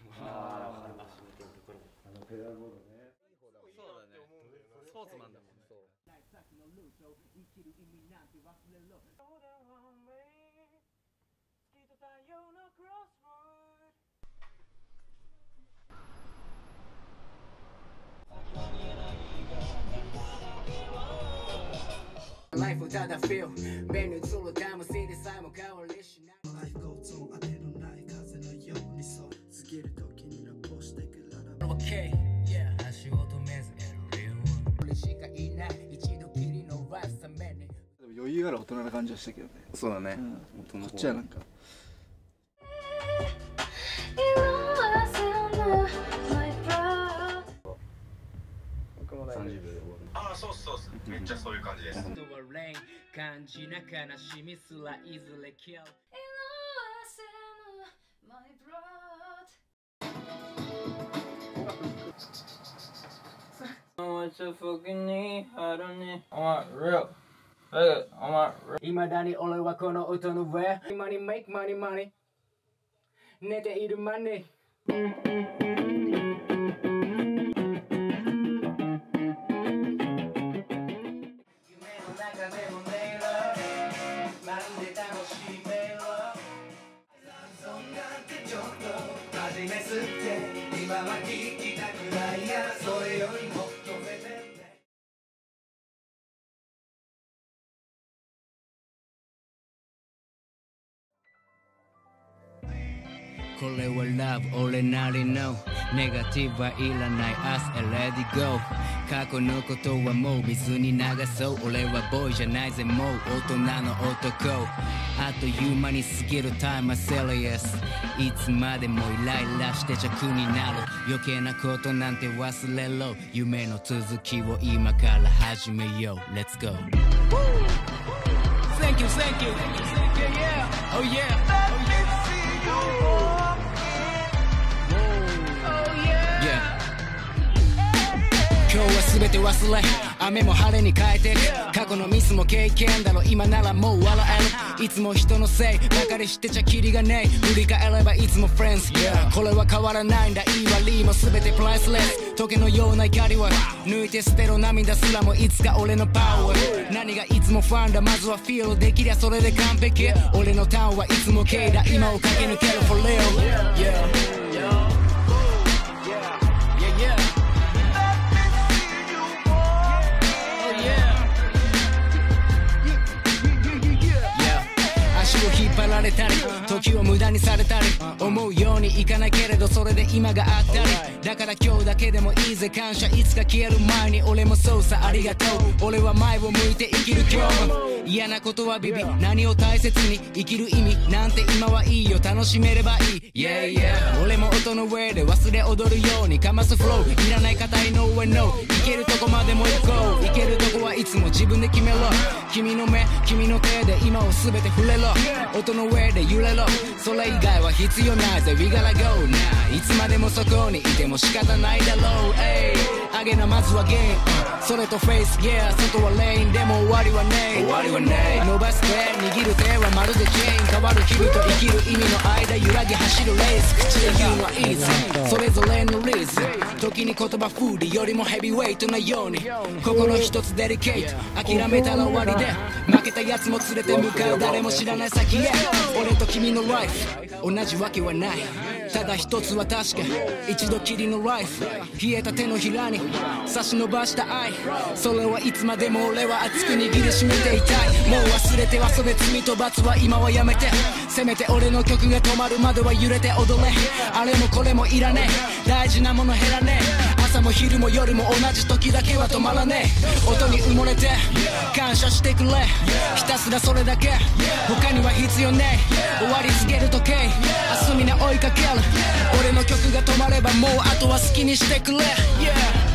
ああ、ペダルボードね。 そうだね。スポーツマンだもんね。 ライフただフィル目に映るタイムシーでさえも変わりしない。ライフゴーズオン当てのない風のようにそう過ぎる時にラップをしてくれる。OK、足を止めず俺しかいない一度きりのライフために。でも余裕ある大人な感じはしたけどね。 そうだね。 こっちはなんか。 30秒で終わる。 ああ、そうそうそう。めっちゃそういう感じです。 感じな悲しみすらいずれ消う。いまだに俺はこの音の上。今に make money money。寝ているマネー。これはラブ俺なりのネガティブはいらない Us and let it go 過去のことはもう水に流そう俺はボーイじゃないぜもう大人の男あっという間に過ぎる Time are serious いつまでもイライラして弱になる余計なことなんて忘れろ夢の続きを今から始めよう Let's go Thank you, thank you Yeah, yeah Oh yeah今日は全て忘れ雨も晴れに変えて過去のミスも経験だろ今ならもう笑えるいつも人のせいばかりしてちゃキリがねえ振り返ればいつも Friends、これは変わらないんだいい悪いも全てプライスレス時計のような光は抜いて捨てろ涙すらもいつか俺のパワー何がいつもファンだまずはフィールできりゃそれで完璧俺のターンはいつも K だ今を駆け抜ける For real引っ張られたり時を無駄にされたり思うようにいかないけれどそれで今があったりだから今日だけでもいいぜ感謝いつか消える前に俺もそうさありがとう俺は前を向いて生きる今日も嫌なことはビビ何を大切に生きる意味なんて今はいいよ楽しめればいい Yeah yeah 俺も音の上で忘れ踊るようにかますフローいらない硬い No way no いけるとこまでも行こういけるとこはいつも自分で決めろ君の目君の手で今を全て触れろ音の上で揺れろそれ以外は必要ないぜ We gotta go now いつまでもそこにいても仕方ないだろう上げなまずはゲームそれとフェイス Yeah 外はレインでも終わりはねえ伸ばす手握る手はまるでチェーン変わる日々と生きる意味の間揺らぎ走るレース口で言うのは Easy それぞれのリズム時に言葉フーリよりもヘビーウェイトなように心一つデリケート諦めたら終わりで負けたやつも連れて向かう誰も知らない先へ俺と君のライフ同じわけはないただ一つは確か一度きりのライフ冷えた手のひらに差し伸ばした愛それはいつまでも俺は熱く握りしめていたいもう忘れて遊べ罪と罰は今はやめてせめて俺の曲が止まるまでは揺れて踊れあれもこれもいらねえ大事なもの減らねえ朝も昼も夜も同じ時だけは止まらねえ音に埋もれて感謝してくれひたすらそれだけ他には必要ねえ終わり告げる時計明日みんな追いかける俺の曲が止まればもうあとは好きにしてくれ、yeah